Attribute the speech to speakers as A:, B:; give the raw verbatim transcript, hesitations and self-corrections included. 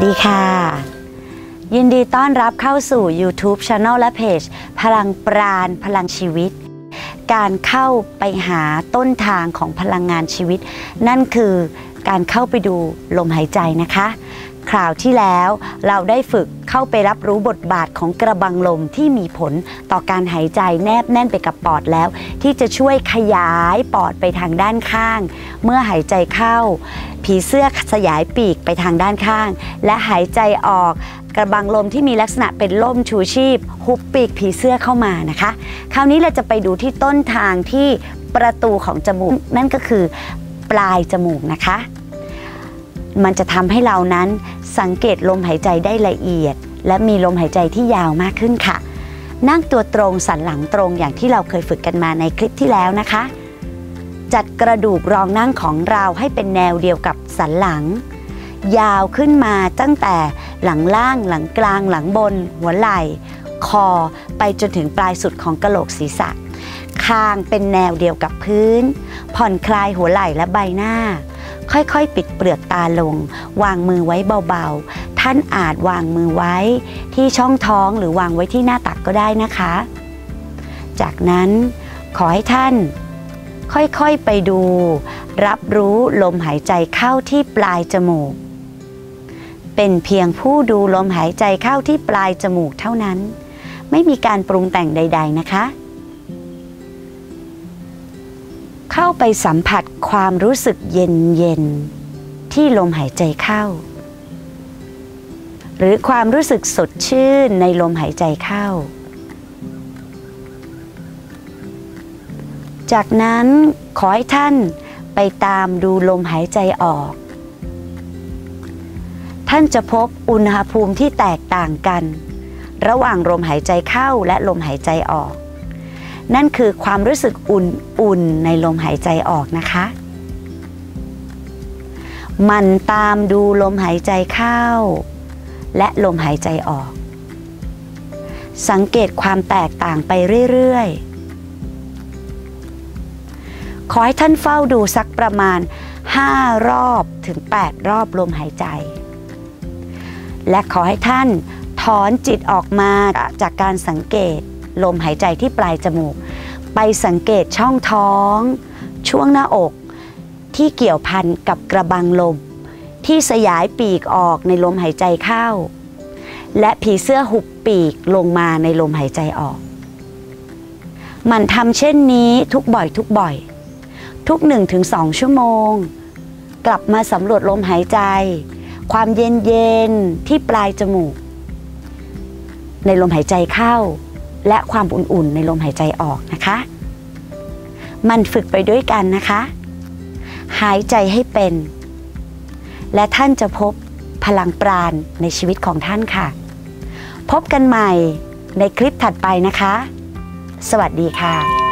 A: ดีค่ะยินดีต้อนรับเข้าสู่ YouTube Channel และเพจพลังปราณพลังชีวิตการเข้าไปหาต้นทางของพลังงานชีวิตนั่นคือการเข้าไปดูลมหายใจนะคะคราวที่แล้วเราได้ฝึกเข้าไปรับรู้บทบาทของกระบังลมที่มีผลต่อการหายใจแนบแน่นไปกับปอดแล้วที่จะช่วยขยายปอดไปทางด้านข้างเมื่อหายใจเข้าผีเสื้อสยายปีกไปทางด้านข้างและหายใจออกกระบังลมที่มีลักษณะเป็นล่มชูชีพหุบปีกผีเสื้อเข้ามานะคะคราวนี้เราจะไปดูที่ต้นทางที่ประตูของจมูกนั่นก็คือปลายจมูกนะคะมันจะทำให้เรานั้นสังเกตลมหายใจได้ละเอียดและมีลมหายใจที่ยาวมากขึ้นค่ะนั่งตัวตรงสันหลังตรงอย่างที่เราเคยฝึกกันมาในคลิปที่แล้วนะคะจัดกระดูกรองนั่งของเราให้เป็นแนวเดียวกับสันหลังยาวขึ้นมาตั้งแต่หลังล่างหลังกลางหลังบนหัวไหล่คอไปจนถึงปลายสุดของกะโหลกศีรษะคางเป็นแนวเดียวกับพื้นผ่อนคลายหัวไหล่และใบหน้าค่อยๆปิดเปลือกตาลงวางมือไว้เบาๆท่านอาจวางมือไว้ที่ช่องท้องหรือวางไว้ที่หน้าตักก็ได้นะคะจากนั้นขอให้ท่านค่อยๆไปดูรับรู้ลมหายใจเข้าที่ปลายจมูกเป็นเพียงผู้ดูลมหายใจเข้าที่ปลายจมูกเท่านั้นไม่มีการปรุงแต่งใดๆนะคะเข้าไปสัมผัสความรู้สึกเย็นๆที่ลมหายใจเข้าหรือความรู้สึกสดชื่นในลมหายใจเข้าจากนั้นขอให้ท่านไปตามดูลมหายใจออกท่านจะพบอุณหภูมิที่แตกต่างกันระหว่างลมหายใจเข้าและลมหายใจออกนั่นคือความรู้สึกอุ่นๆในลมหายใจออกนะคะมันตามดูลมหายใจเข้าและลมหายใจออกสังเกตความแตกต่างไปเรื่อยๆขอให้ท่านเฝ้าดูสักประมาณห้ารอบถึงแปดรอบลมหายใจและขอให้ท่านถอนจิตออกมาจากการสังเกตลมหายใจที่ปลายจมูกไปสังเกตช่องท้องช่วงหน้าอกที่เกี่ยวพันกับกระบังลมที่สยายปีกออกในลมหายใจเข้าและผีเสื้อหุบปีกลงมาในลมหายใจออกมันทำเช่นนี้ทุกบ่อยทุกบ่อยทุก หนึ่งถึงสอง ชั่วโมงกลับมาสำรวจลมหายใจความเย็นๆที่ปลายจมูกในลมหายใจเข้าและความอุ่นๆในลมหายใจออกนะคะมันฝึกไปด้วยกันนะคะหายใจให้เป็นและท่านจะพบพลังปราณในชีวิตของท่านค่ะพบกันใหม่ในคลิปถัดไปนะคะสวัสดีค่ะ